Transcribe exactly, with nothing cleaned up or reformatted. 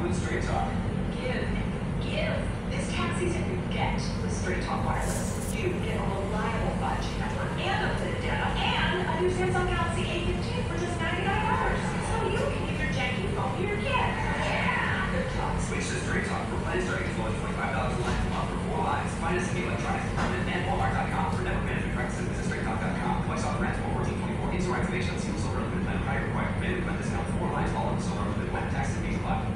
with Straight Talk. Give. Give. This tax season you get with Straight Talk Wireless. You get a reliable five G network and unlimited data and a new Samsung Galaxy A fifteen for just ninety-nine dollars. So you can give your janky phone to your kid. Yeah. Good talk. Switch to Straight Talk for plans starting as low as twenty-five dollars a line per month for four lines. Find us at electronics department and walmart dot com. For network management practices, visit straight talk dot com. Twice off rent for fourteen twenty-four. In-store activation on single silver limited plan. Higher required permitted when discount for four lines. All on the silver limited when taxes and fees apply.